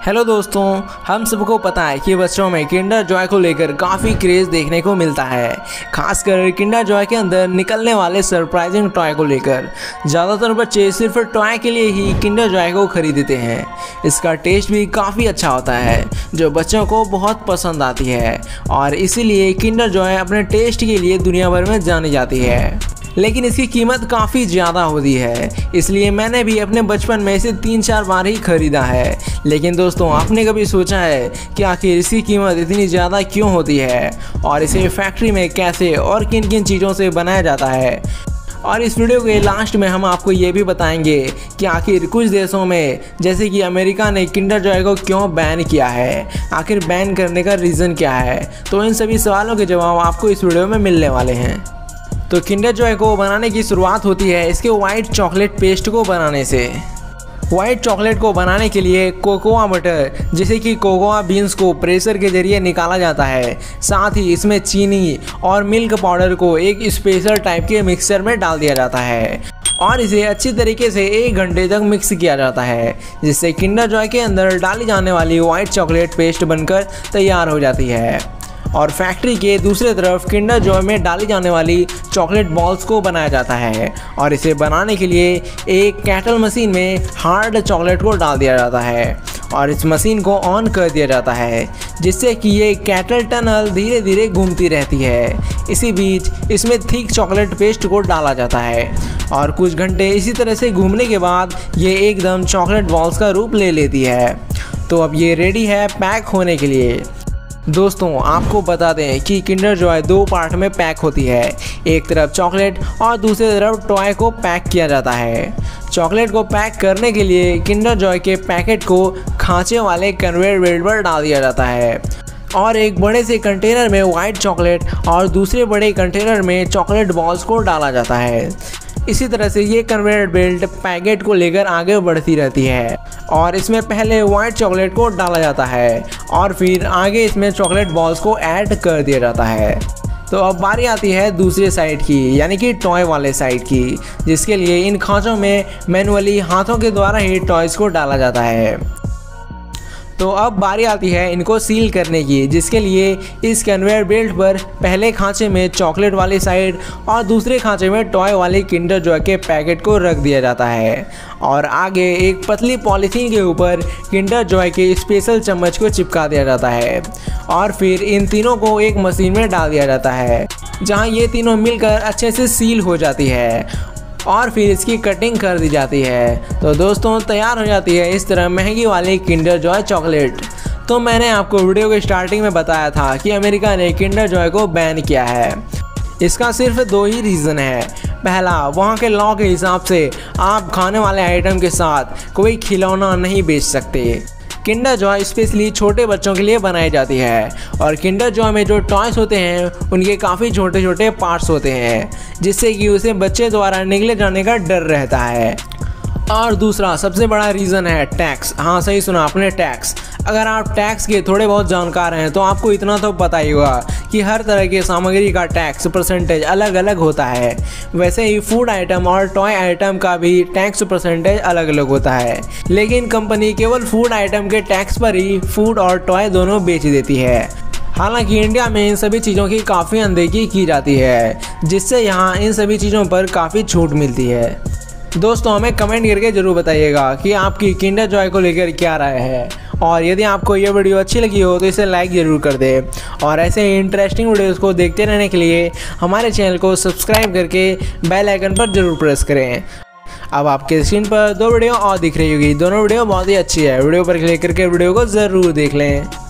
Hello दोस्तों, हम सबको पता है कि बच्चों में किंडर जॉय को लेकर काफ़ी क्रेज़ देखने को मिलता है। खासकर किंडर जॉय के अंदर निकलने वाले सरप्राइजिंग टॉय को लेकर ज़्यादातर बच्चे सिर्फ टॉय के लिए ही किंडर जॉय को खरीदते हैं। इसका टेस्ट भी काफ़ी अच्छा होता है जो बच्चों को बहुत पसंद आती है और इसीलिए किंडर जॉय अपने टेस्ट के लिए दुनिया भर में जानी जाती है। लेकिन इसकी कीमत काफ़ी ज़्यादा होती है, इसलिए मैंने भी अपने बचपन में इसे 3-4 बार ही ख़रीदा है। लेकिन दोस्तों, आपने कभी सोचा है कि आखिर इसकी कीमत इतनी ज़्यादा क्यों होती है और इसे फैक्ट्री में कैसे और किन किन चीज़ों से बनाया जाता है? और इस वीडियो के लास्ट में हम आपको ये भी बताएंगे कि आखिर कुछ देशों में जैसे कि अमेरिका ने किंडर जॉय को क्यों बैन किया है, आखिर बैन करने का रीज़न क्या है। तो इन सभी सवालों के जवाब आपको इस वीडियो में मिलने वाले हैं। तो किंडर जॉय को बनाने की शुरुआत होती है इसके वाइट चॉकलेट पेस्ट को बनाने से। वाइट चॉकलेट को बनाने के लिए कोकोआ बटर जैसे कि कोकोआ बीन्स को प्रेशर के जरिए निकाला जाता है। साथ ही इसमें चीनी और मिल्क पाउडर को एक स्पेशल टाइप के मिक्सचर में डाल दिया जाता है और इसे अच्छी तरीके से 1 घंटे तक मिक्स किया जाता है, जिससे किंडर जॉय के अंदर डाली जाने वाली वाइट चॉकलेट पेस्ट बनकर तैयार हो जाती है। और फैक्ट्री के दूसरे तरफ किंडर जॉय में डाली जाने वाली चॉकलेट बॉल्स को बनाया जाता है और इसे बनाने के लिए एक कैटल मशीन में हार्ड चॉकलेट को डाल दिया जाता है और इस मशीन को ऑन कर दिया जाता है, जिससे कि ये कैटल टनल धीरे धीरे घूमती रहती है। इसी बीच इसमें थिक चॉकलेट पेस्ट को डाला जाता है और कुछ घंटे इसी तरह से घूमने के बाद ये एकदम चॉकलेट बॉल्स का रूप ले लेती है। तो अब ये रेडी है पैक होने के लिए। दोस्तों, आपको बता दें कि किंडर जॉय 2 पार्ट में पैक होती है। एक तरफ चॉकलेट और दूसरी तरफ टॉय को पैक किया जाता है। चॉकलेट को पैक करने के लिए किंडर जॉय के पैकेट को खांचे वाले कन्वेयर बेल्ट पर डाल दिया जाता है और एक बड़े से कंटेनर में वाइट चॉकलेट और दूसरे बड़े कंटेनर में चॉकलेट बॉल्स को डाला जाता है। इसी तरह से ये कन्वेयर बेल्ट पैकेट को लेकर आगे बढ़ती रहती है और इसमें पहले वाइट चॉकलेट को डाला जाता है और फिर आगे इसमें चॉकलेट बॉल्स को ऐड कर दिया जाता है। तो अब बारी आती है दूसरे साइड की, यानी कि टॉय वाले साइड की, जिसके लिए इन खांचों में मैनुअली हाथों के द्वारा ही टॉयज़ को डाला जाता है। तो अब बारी आती है इनको सील करने की, जिसके लिए इस कन्वेयर बेल्ट पर पहले खांचे में चॉकलेट वाली साइड और दूसरे खांचे में टॉय वाले किंडर जॉय के पैकेट को रख दिया जाता है और आगे एक पतली पॉलीथीन के ऊपर किंडर जॉय के स्पेशल चम्मच को चिपका दिया जाता है और फिर इन तीनों को एक मशीन में डाल दिया जाता है, जहां ये तीनों मिलकर अच्छे से सील हो जाती है और फिर इसकी कटिंग कर दी जाती है। तो दोस्तों, तैयार हो जाती है इस तरह महंगी वाली किंडर जॉय चॉकलेट। तो मैंने आपको वीडियो के स्टार्टिंग में बताया था कि अमेरिका ने किंडर जॉय को बैन किया है। इसका सिर्फ 2 ही रीज़न है। पहला, वहाँ के लॉ के हिसाब से आप खाने वाले आइटम के साथ कोई खिलौना नहीं बेच सकते। किंडर जॉय स्पेशली छोटे बच्चों के लिए बनाई जाती है और किंडर जॉय में जो टॉयस होते हैं उनके काफ़ी छोटे छोटे पार्ट्स होते हैं, जिससे कि उसे बच्चे द्वारा निगले जाने का डर रहता है। और दूसरा सबसे बड़ा रीज़न है टैक्स। हाँ, सही सुना आपने, टैक्स। अगर आप टैक्स के थोड़े बहुत जानकार हैं तो आपको इतना तो पता ही होगा कि हर तरह की सामग्री का टैक्स परसेंटेज अलग अलग होता है। वैसे ही फूड आइटम और टॉय आइटम का भी टैक्स परसेंटेज अलग अलग होता है, लेकिन कंपनी केवल फूड आइटम के टैक्स पर ही फूड और टॉय दोनों बेच देती है। हालांकि इंडिया में इन सभी चीज़ों की काफ़ी अनदेखी की जाती है, जिससे यहाँ इन सभी चीज़ों पर काफ़ी छूट मिलती है। दोस्तों, हमें कमेंट करके ज़रूर बताइएगा कि आपकी किंडर जॉय को लेकर क्या राय है और यदि आपको ये वीडियो अच्छी लगी हो तो इसे लाइक ज़रूर कर दें और ऐसे ही इंटरेस्टिंग वीडियोस को देखते रहने के लिए हमारे चैनल को सब्सक्राइब करके बेल आइकन पर ज़रूर प्रेस करें। अब आपके स्क्रीन पर 2 वीडियो और दिख रही होगी। दोनों वीडियो बहुत ही अच्छी है। वीडियो पर क्लिक करके वीडियो को ज़रूर देख लें।